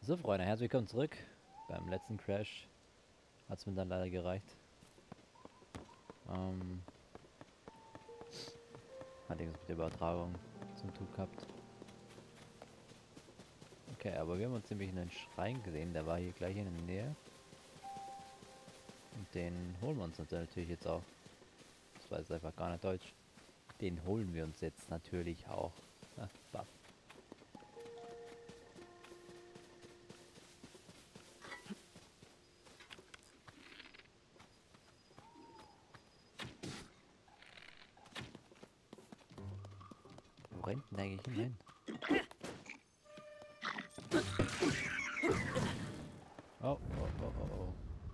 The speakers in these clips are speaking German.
So, Freunde, herzlich willkommen zurück. Beim letzten Crash hat es mir dann leider gereicht. Ähm, Hat irgendwas mit der Übertragung zum tun gehabt. Okay, aber wir haben uns nämlich einen Schrein gesehen, der war hier gleich in der Nähe. Und den holen wir uns natürlich jetzt auch. Das war jetzt einfach gar nicht deutsch. Den holen wir uns jetzt natürlich auch. Ah, bah. Wo rennt denn eigentlich hin? Oh, oh, oh, oh, oh.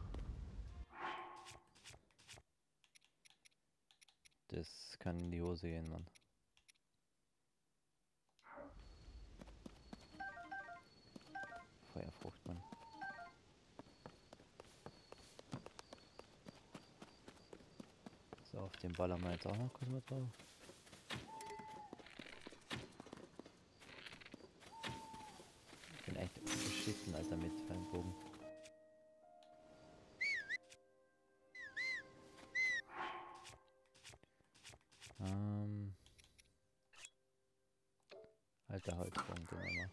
Das kann in die Hose gehen, Mann. Feuerfrucht, Mann. So, auf den ballern wir jetzt auch noch kurz mal drauf. Ich bin echt beschissen, Alter, mit Fernbogen. Alter Holzbogen, den wir mal.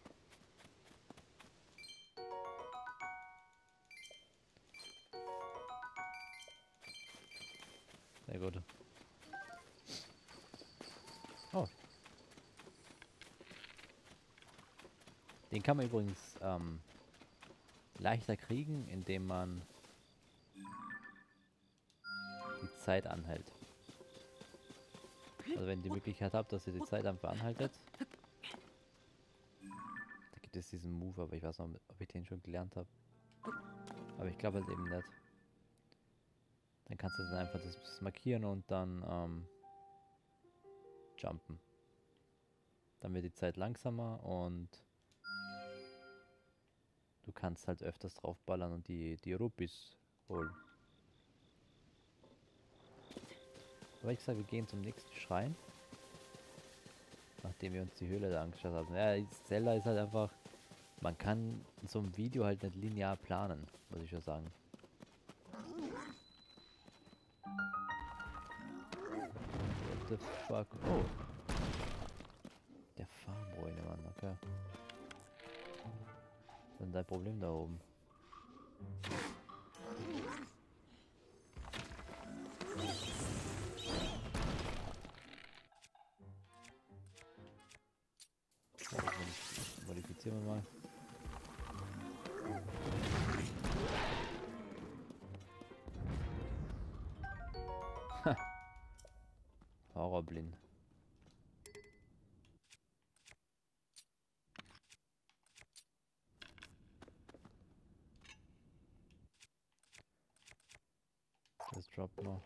Sehr gut. Oh. Den kann man übrigens leichter kriegen, indem man die Zeit anhält. Also wenn ihr die Möglichkeit habt, dass ihr die Zeit einfach anhaltet. Da gibt es diesen Move, aber ich weiß noch, ob ich den schon gelernt habe. Aber ich glaube halt eben nicht. Dann kannst du dann einfach das markieren und dann jumpen. Dann wird die Zeit langsamer und du kannst halt öfters draufballern und die Rupees holen. Aber ich sage, wir gehen zum nächsten Schrein. Nachdem wir uns die Höhle da angeschaut haben. Ja, Zelda ist halt einfach, man kann in so einem Video halt nicht linear planen, muss ich schon sagen. What the fuck? Oh. Der Farmruine, Mann, okay. Was ist denn dein Problem da oben? Ja, modifizieren wir mal. Horrorblind. Das droppt noch.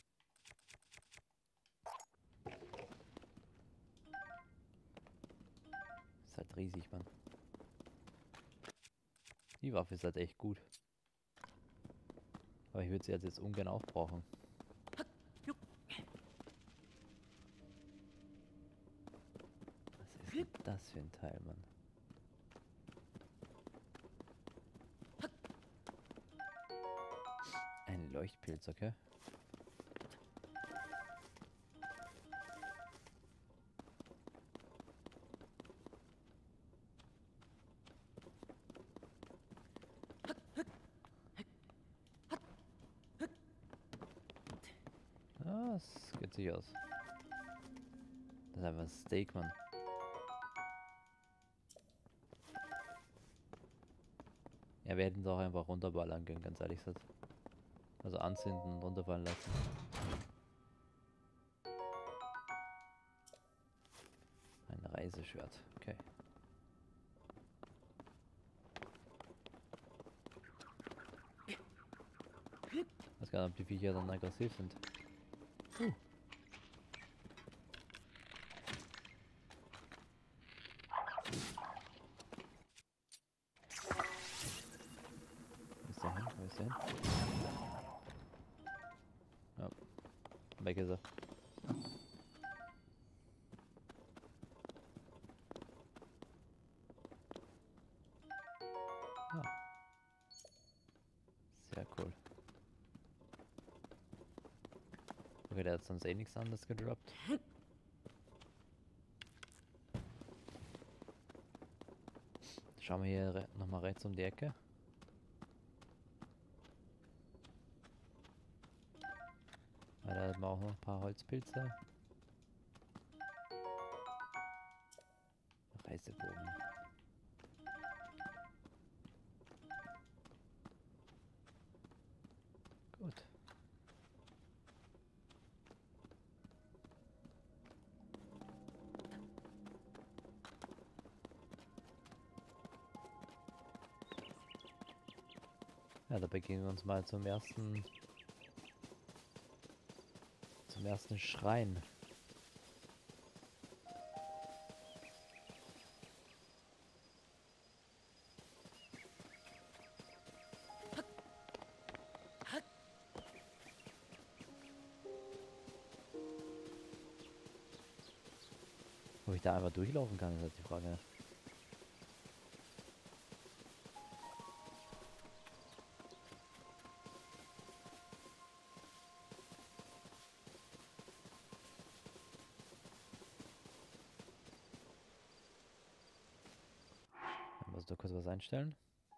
Ist halt riesig, Mann. Die Waffe ist halt echt gut. Aber ich würde sie jetzt ungern aufbrauchen. Was ist denn das für ein Teil, Mann? Ein Leuchtpilz, okay? Ah, das geht sich aus. Das ist einfach ein Steak, Mann. Ja, wir hätten es auch einfach runterballern können, ganz ehrlich gesagt. Also anzünden und runterfallen lassen. Ein Reiseschwert, okay. Ich weiß gar nicht, ob die Viecher dann aggressiv sind. Wo ist der hin? Wo ist der hin? Ja, weg ist er. Okay, der hat sonst eh nichts anderes gedroppt. Schauen wir hier nochmal rechts um die Ecke. Weil da hat man auch noch ein paar Holzpilze. Reisebogen. Gut. Ja, da begeben wir uns mal zum ersten Schrein. Ob ich da einfach durchlaufen kann, ist jetzt die Frage. Ich muss da kurz was einstellen.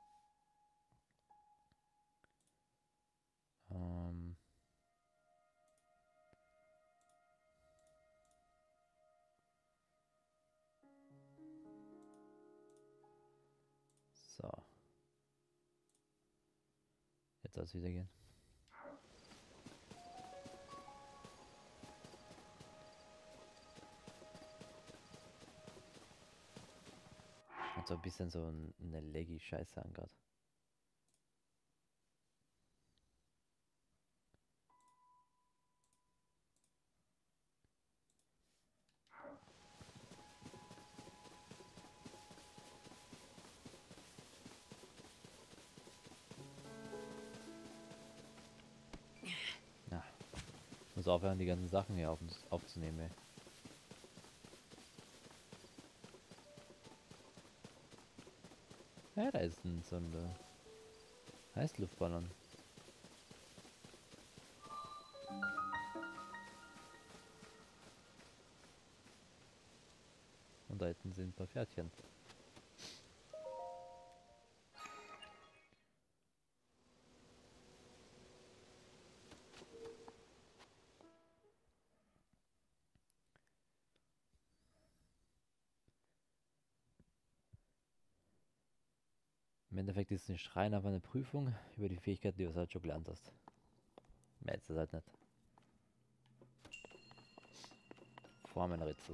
So. Jetzt soll es wieder gehen. Hat so ein bisschen so eine Leggy-Scheiße an grad. Na, muss aufhören, die ganzen Sachen hier aufzunehmen, ey. Ja, da ist so ein Heißluftballon. Und da hinten sind ein paar Pferdchen. Im Endeffekt ist ein Schrein aber eine Prüfung über die Fähigkeit, die du halt schon gelernt hast. Mehr ist das halt nicht. Formenrätsel.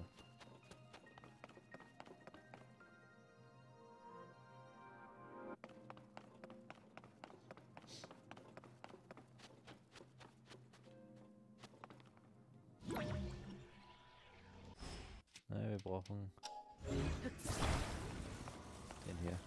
Ne, wir brauchen den hier.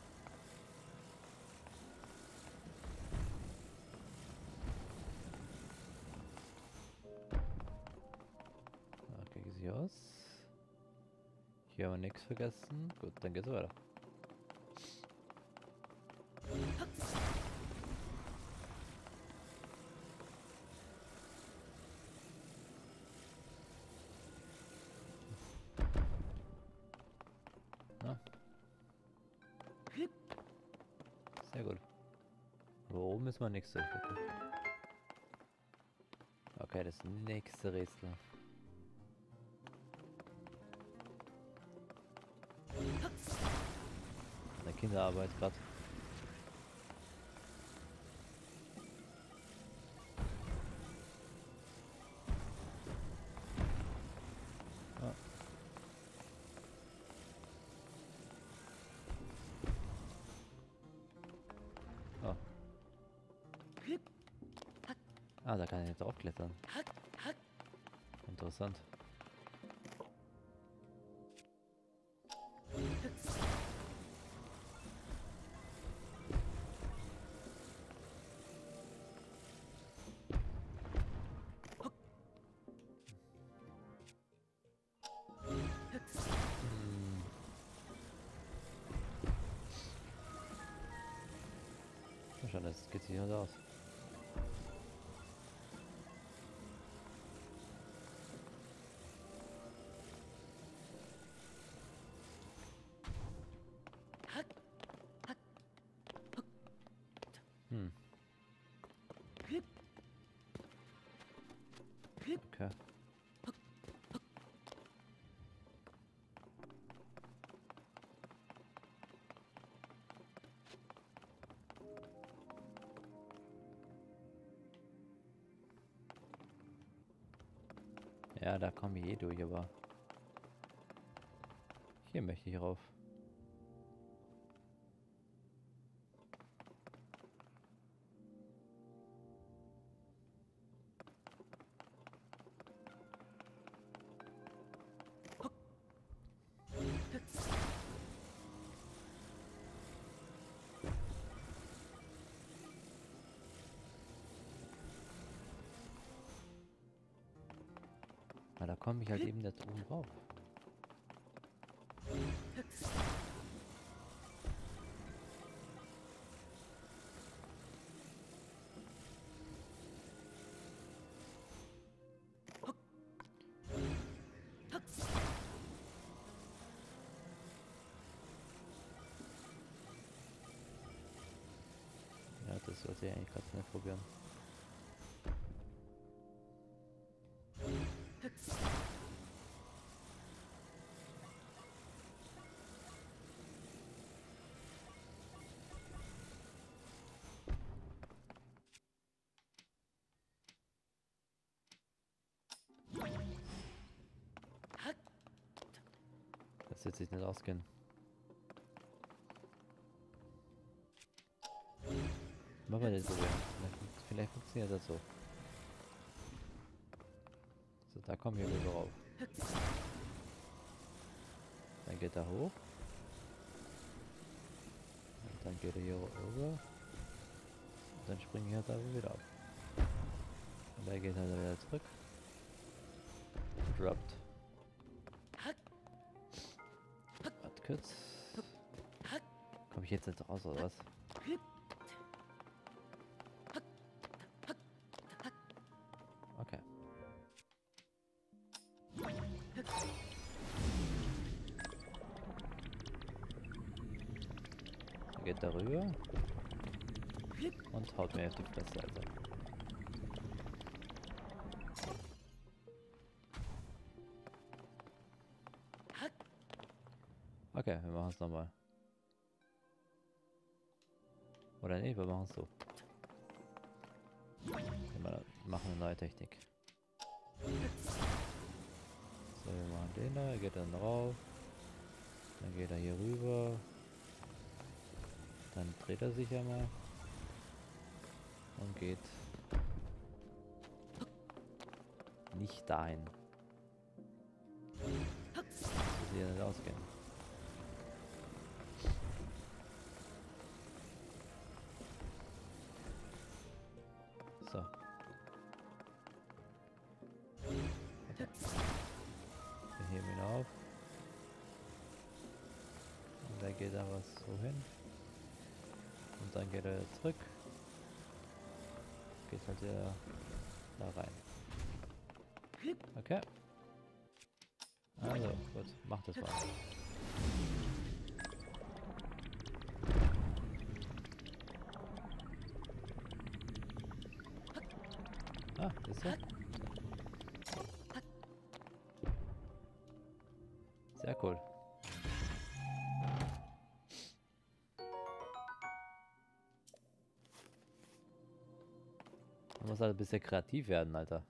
Okay, sieht aus. Hier haben wir nichts vergessen. Gut, dann geht's weiter. Na. Sehr gut. Aber oben ist mal nichts. Okay, das nächste Rätsel. Eine Kinderarbeit gerade. Ah. Oh. Ah, da kann ich jetzt aufklettern. Interessant. Mal schauen, das geht sich halt aus. Ja, da komme ich eh durch, aber hier möchte ich rauf. Na, da komme ich halt eben nicht oben rauf. Ja, das sollte ich eigentlich gerade nicht probieren. Das wird sich nicht ausgehen. Machen wir den so. Vielleicht funktioniert das so. So, da kommen wir rüber rauf. Dann geht er hoch. Und dann geht er hier rüber. Und dann springen wir halt aber wieder ab. Und da geht er wieder zurück. Droppt. Warte kurz. Komme ich jetzt nicht raus oder was? Okay. Dann geht er rüber. Und haut mir auf die Fresse, Alter. Okay, wir machen es nochmal. Oder nee, wir machen es so. Wir machen eine neue Technik. So, wir machen den da, er geht dann drauf. Dann geht er hier rüber. Dann dreht er sich einmal. Und geht nicht dahin. Das wird ja nicht ausgehen. So. Okay. Wir heben ihn auf. Und da geht er was so hin. Und dann geht er zurück. Geht halt wieder da rein. Okay. Also, gut, mach das mal. Ah, das ist ja. Sehr cool. Man muss halt ein bisschen kreativ werden, Alter.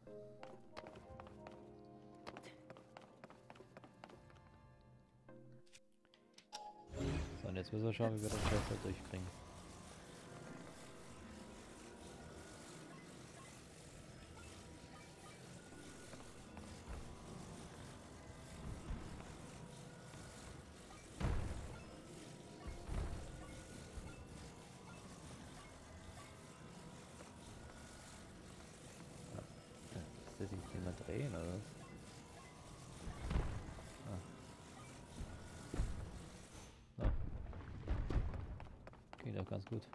So, und jetzt müssen wir schauen, wie wir das Scheiß halt durchkriegen. Ist das nicht mal drehen, oder was? Ah. Geht doch ganz gut.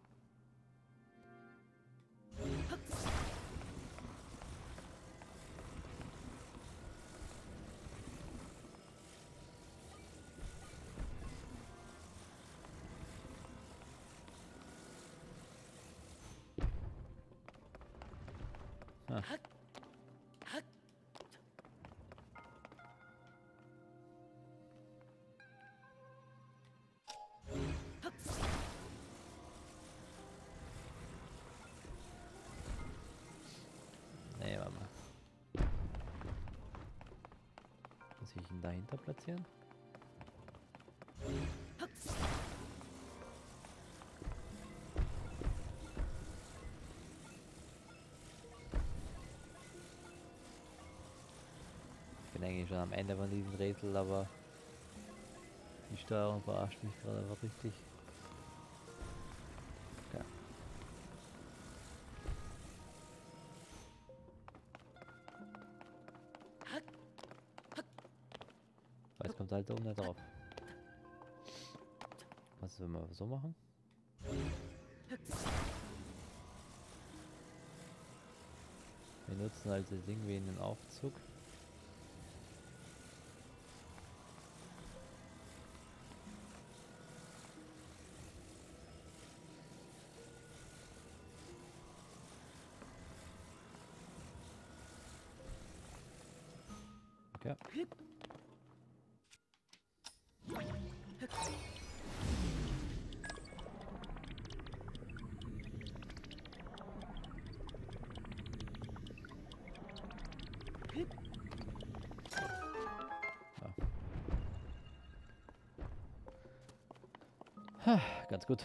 Ah. Nee, warte mal. bisschen dahinter platzieren. Ich bin eigentlich schon am Ende von diesem Rätsel, aber die Steuerung verarscht mich gerade einfach richtig. Okay. Aber es kommt halt oben nicht drauf. Was ist, wenn wir so machen? Wir nutzen halt das Ding wie einen Aufzug. Okay. Ja. Ganz gut.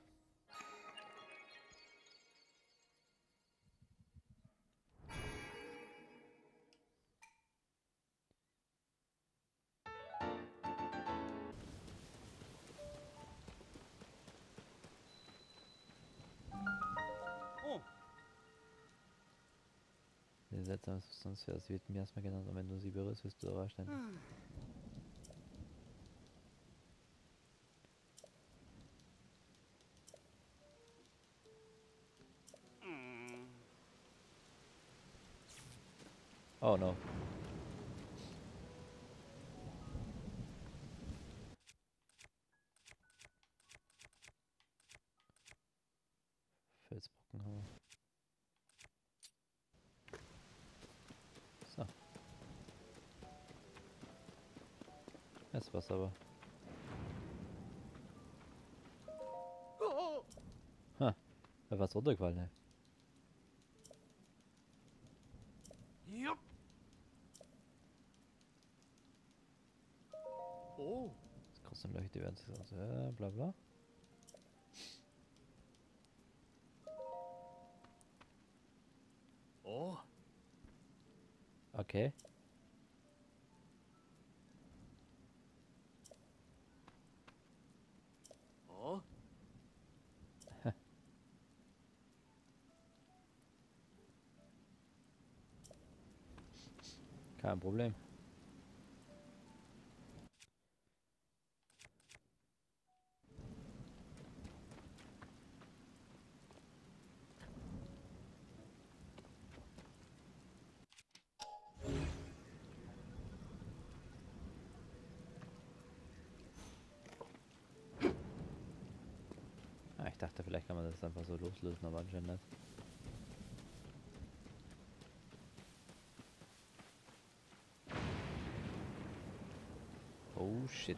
Wir setzen sonst es wird mir erstmal genannt, und wenn du sie berührst, wirst du überrascht sein. Oh no. Felsbrocken haben wir. So. Jetzt was aber. Ha, da war's runtergefallen, ne? Oh. Das kostet Leuchte werden sie so, bla bla. Oh. Okay. Oh. Kein Problem. Ah, ich dachte, vielleicht kann man das einfach so loslösen, aber anscheinend nicht. Oh shit.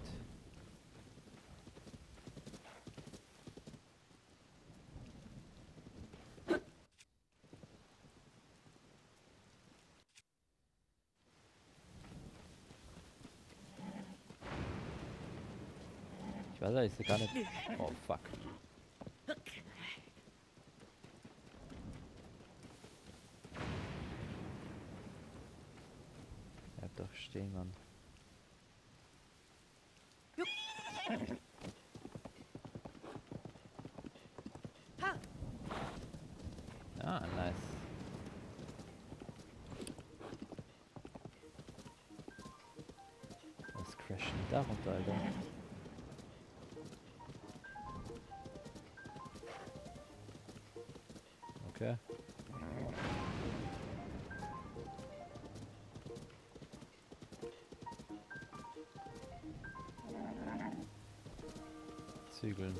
Ich weiß ehrlich gar nicht. Oh fuck. Bleib doch stehen, Mann. Ah, nice. Was crasht denn da runter, Alter? Okay. Zügeln.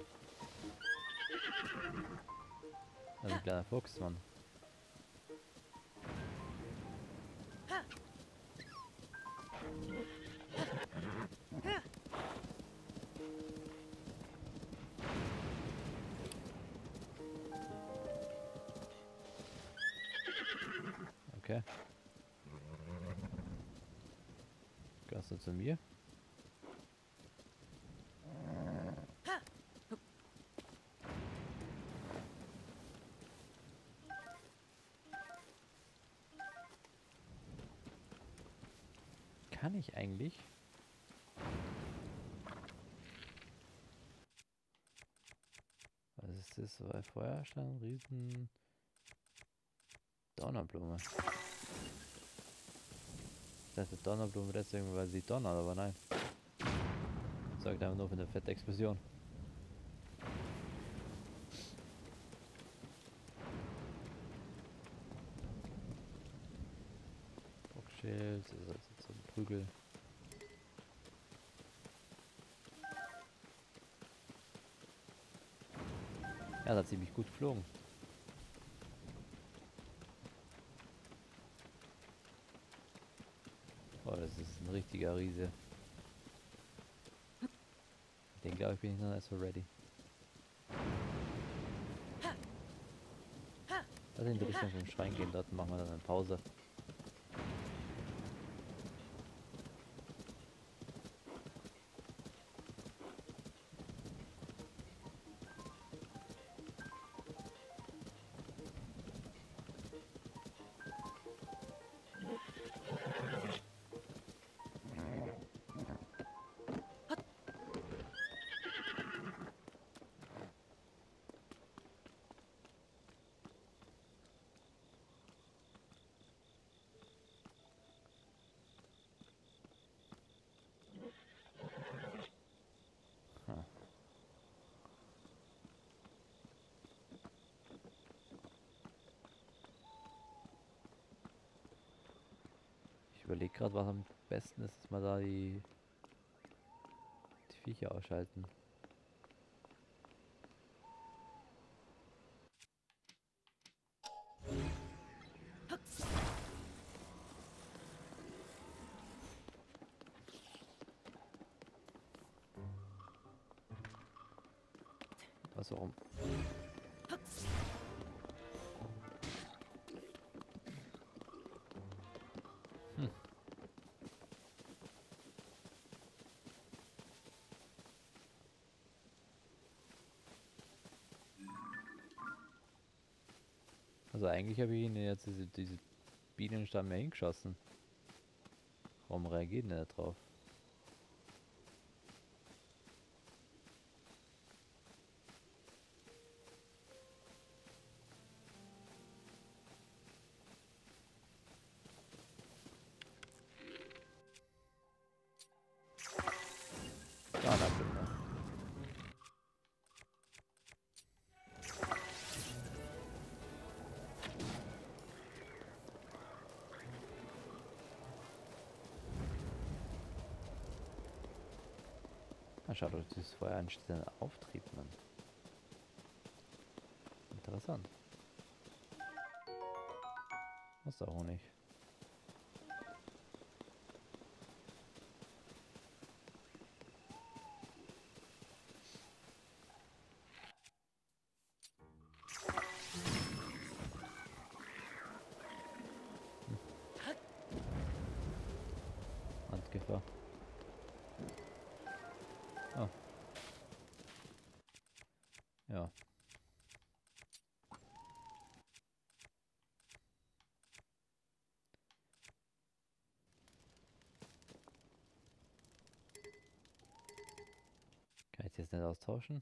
Also ein kleiner Fuchs, Mann. Okay. Gehörst du zu mir? Kann ich eigentlich? Was ist das? Bei Feuerstein, Riesen... Donnerblume. Ich dachte Donnerblume deswegen, weil sie donnert, aber nein. Sorgt einfach nur für eine fette Explosion. Bockschild, das ist also so ein Prügel. Ja, das hat ziemlich gut geflogen. Oh, das ist ein richtiger Riese. Den glaube ich bin ich noch nicht so ready. Lass in die Richtung vom Schrein gehen, dort machen wir dann eine Pause. Ha. Ich überlege gerade, was am besten ist, dass wir da die Viecher ausschalten. Was warum? Hm. Also eigentlich habe ich ihn jetzt diese Bienenstamm mehr hingeschossen. Warum reagiert er nicht drauf? Donnerblume. Na schaut euch das vorher an, steht ein Auftrieb, Mann. Interessant. Was ist der Honig? Handgefahr. Oh. Ja. Kann ich das jetzt nicht austauschen?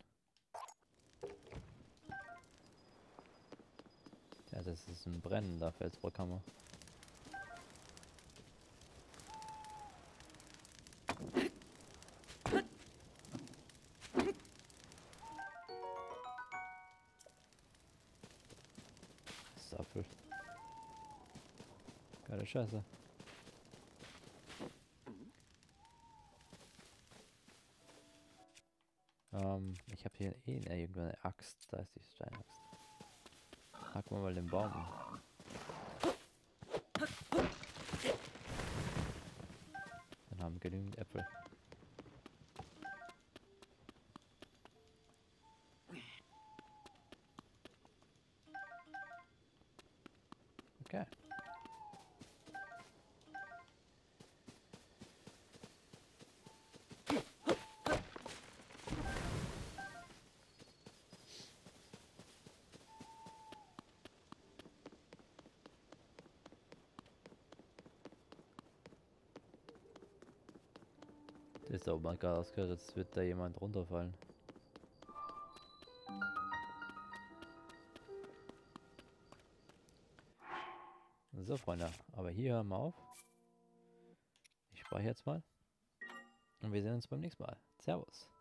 Ja, das ist ein brennender Felsbrockhammer. Das ist Apfel. Geile Scheiße. Ich habe hier irgendwann eine Axt. Da ist die Steinaxt. Hacken wir mal den Baum. Dann haben wir genügend Äpfel. Okay. Das ist da oben gerade ausgehört, jetzt wird da jemand runterfallen. So, Freunde, aber hier hören wir auf. Ich speichere jetzt mal. Und wir sehen uns beim nächsten Mal. Servus.